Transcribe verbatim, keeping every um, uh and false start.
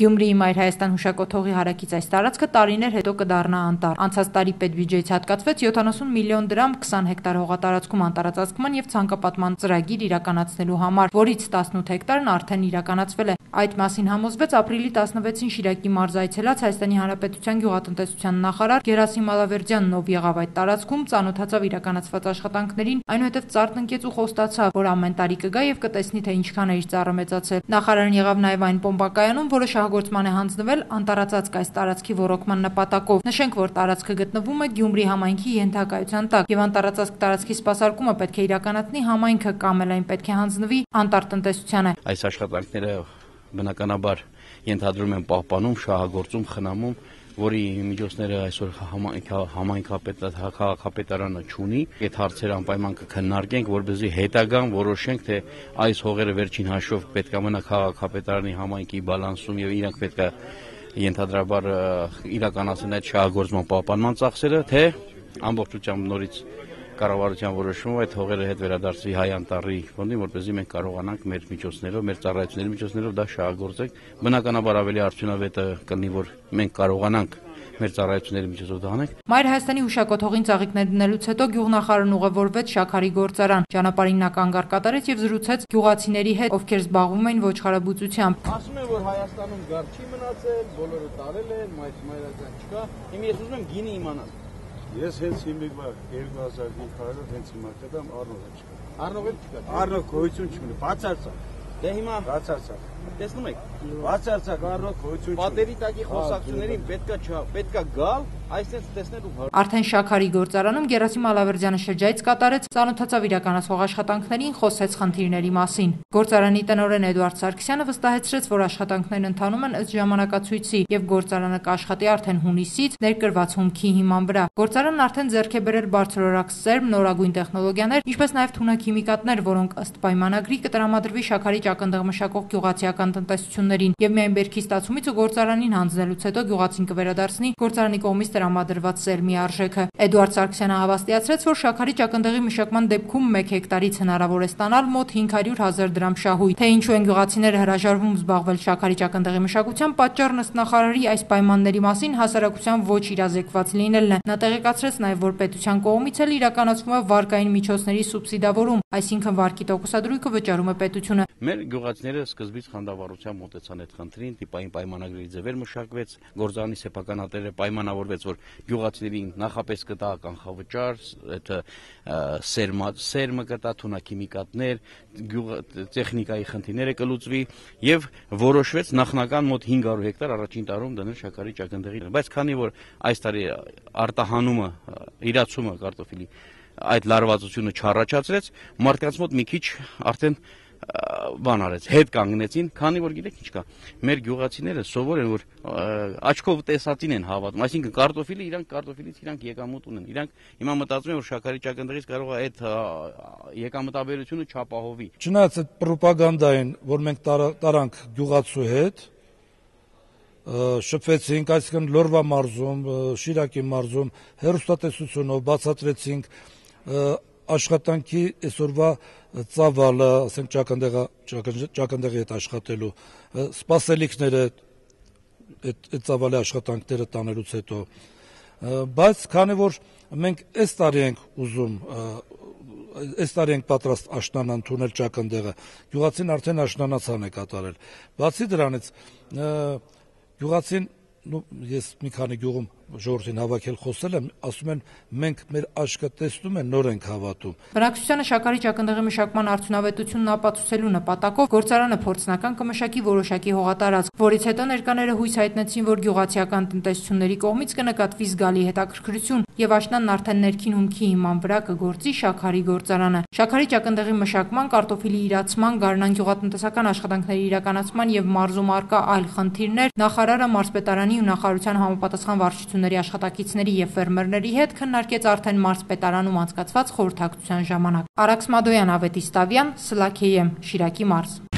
Գյումրիի Մայր Հայաստան հուշակոթողի հարակից այս տարածքը տարիներ հետո կդառնա անտառ։ Անցած տարի պետբյուջեից հատկացվեց յոթանասուն միլիոն դրամ քսան հեկտար հողատարածքում անտառածածկման եւ ցանկապատման ծրագիր իրականացնելու համար, որից տասնութ հեկտարն արդեն իրականացվել է։ Այդ մասին համոզվեց ապրիլի տասնվեցին Շիրակի մարզ այցելած Հայաստանի Հանրապետության գյուղատնտեսության նախարար Գերասիմ Ալավերդյանն, ով եղավ այդ տարածքում, ծանոթացավ իրականացված աշխատանքներին, այնուհետև ծառն ընկեց ու խոստացավ, որ ամեն տարի կգա եւ կտեսնի, թե ինչքան է իր ծառը մեծացել։ Նախարարն եղավ նաեւ այն պոմպակայանում, որը շահգործման է հանձնվել անտառածածկ այս տարածքի ոռոգման նպատակով։ Նշենք, որ տարածքը գտնվում է Գյումրի համայնքի ենթակայության տակ եւ անտառածածկ տարածքի սպասարկումը պետք է իրականացնի համայնքը կամ էլ այն պետք է հանձնվի անտառտնտեսությանը։ Այս աշխատանքները բնականաբար ենթադրում են պահպանում, շահագործում, խնամում, որի միջոցները այսօր համայնքապետարանը չունի։ Այդ հարցերը անպայման կքննարկենք, որպեսզի հետագան որոշենք, թե այս հողերը վերջին հաշվով պետք է մնա քաղաքապետարանի համայնքի բալանսում եւ իրանք պետք է ենթադրաբար իրականացնեն այդ շահագործման պահպանման ծախսերը, թե ամբողջությամբ նորից կառավարության որոշումով այդ հողերը հետ վերադարձվի հայ անտառի ֆոնդին, որպեսզի մենք կարողանանք մեր միջոցներով, մեր ծառայությունների միջոցներով դա շահագործենք։ Բնականաբար ավելի արդյունավետը կլինի, որ մենք կարողանանք մեր ծառայությունների միջոցով դա անենք։ Մայր Հայաստանի հուշակոթողին ծաղիկներ դնելուց հետո գյուղնախարարն ուղևորվեց Շաքարի գործարան։ Ճանապարհին նա կանգառ կատարեց եւ զրուցեց գյուղացիների հետ, ովքեր զբաղվում էին ոչխարաբուծությամբ։ Ասում են, որ Հայաստանում գար չի մնացել, բոլորը տարել են, Մայր Հայաստան չկա։ Հիմա ես ուզում եմ գինը իմանալ։ Ես հենց հիմա երկու հազար հինգ հարյուր հենց հիմա կդամ առնողը չկա։ Առնողը չկա։ Առնող գոյություն չունի, բացարձակ։ Դե հիմա բացարձակ։ տեսնում եք, բացարձակ առնող գոյություն չունի։ պատերի տակի խոսակցություններին պետքա չա, պետքա գալ, այսպես տեսնելու։ Արդեն Շաքարի գործարանում Գերասիմ Ալավերդյանը շրջայց կատարեց, ծանոթացավ իրականացվող աշխատանքներին, խոսեց խնդիրների մասին։ Գործարանի տնօրեն Էդուարդ Սարգսյանը վստահեցրեց, որ աշխատանքներն ընթանում են ըստ ժամանակացույցի եւ գործարանը կաշխատի արդեն հունիսից ներկրված հումքի հիման վրա։ Գործարանն արդեն ձեռք է բերել բարձրորակ սերմ, նորագույն տեխնոլոգիաներ, ինչպես նաեւ թունաքիմիկատներ, որոնք ըստ պայմանագրի կտրամադրվի Շաքարի ճակնդեղ մշակող գյուղացիական տնտեսություններին եւ միայն բերքի ստացումից ու գործարանին հանձնելուց հետո գյուղացին կվերադարձնի գործարանի կողմից տրամադրված սերմի արժեքը։ Էդուարդ Սարգսյանը հավաստիացրեց, որ Շաքարի ճակնդեղի մշակման դեպքում մեկ հեկտարից հնարավոր է ստանալ մոտ հինգ հարյուր հազար դրամ շահույթ։ Թե ինչու են գյուղացիները հրաժարվում զբաղվել Շաքարի ճակնդեղի մշակությամբ, պատճառն ըստ նախարարի այս պայմանների մասին հասարակության ոչ իրազեկված լինելն է։ Նա տեղեկացրեց նաեւ, որ պետության կողմից էլ իրականացվում է վարկային միջոցների սուբսիդավորում, այսինքն վարկի տոկոսադրույքը վճարում է պետությունը։ Մեր գյուղացիները սկզբից խանդավառությամբ մոտեցան այդ խնդրին, տիպային պայմանագրերի ձևեր մշակվեց, գործարանի սեփականատերը պայմանավորվեց, որ գյուղացիներին նախապես կտա կանխավճար, այդ սերմա սերմը կտա, թունաքիմիկատներ, տեխնիկայի խնդիրները կլուծվի եւ որոշվեց նախնական մոտ հինգ հարյուր հեկտար առաջին տարում դնել Շաքարի ճակնդեղի։ Բայց քանի որ այս տարի արտահանումը, իրացումը կարտոֆիլի այդ լարվածությունը չառաջացրեց, մարդկանց մոտ մի քիչ արդեն բան արեց, հետ կանգնեցին, քանի որ գիտեք ինչ կա, մեր գյուղացիները սովոր են, որ աչքով տեսածին են հավատում, այսինքն կարտոֆիլը իրանք կարտոֆիլից իրանք եկամուտ ունեն, իրանք հիմա մտածում են, որ Շաքարի ճակնդեղից կարող է այդ եկամտաբերությունը չապահովի։ Չնայած այդ պրոպագանդային, որ մենք տարանք գյուղացու հետ, շփվեցինք, այսինքն Լորվա մարզում, Շիրակի մարզում, հեռուստատեսությունով բացատրեցինք աշխատանքի այսօրվա ծավալը, ասենք ճակնդեղի հետ աշխատելու սպասելիքները այդ ծավալի աշխատանքները տանելուց հետո, բայց քանի որ մենք այս տարի ենք ուզում, այս տարի ենք պատրաստ աշնան ընդունել ճակնդեղը, գյուղացին արդեն աշնանացան է կատարել։ Բացի դրանից գյուղացին, ես մի քանի գյուղում ժողովրդին հավաքել խոսել եմ, ասում են մենք մեր աչքը տեսնում են, նոր ենք հավատում։ Բնակչությանը Շաքարի ճակնդեղի մշակման արդյունավետությունն ապացուցելու նպատակով գործարանը փորձնական կմշակի որոշակի հողատարածք, որից հետո ներկաները հույս հայտնեցին, որ գյուղացիական տնտեսությունների կողմից կնկատվի զգալի հետաքրքրություն եւ աշնանն արդեն ներքին հումքի հիման վրա կգործի Շաքարի գործարանը։ Շաքարի ճակնդեղի մշակման, կարտոֆիլի իրացման, գարնան գյուղատնտեսական աշխատանքների իրականացման եւ մարզում արկա այլ խնդիրներ նախարարը մարզպետարանի ու նախարարության համապատասխան վարչությունների աշխատակիցների եւ ֆերմերների հետ քննարկեց արդեն մարզպետարանում անցկացված խորհրդակցության ժամանակ։ Արաքս Մադոյան, Ավետիս Տավյան, Սլաքեյեմ, Շիրակի մարզ։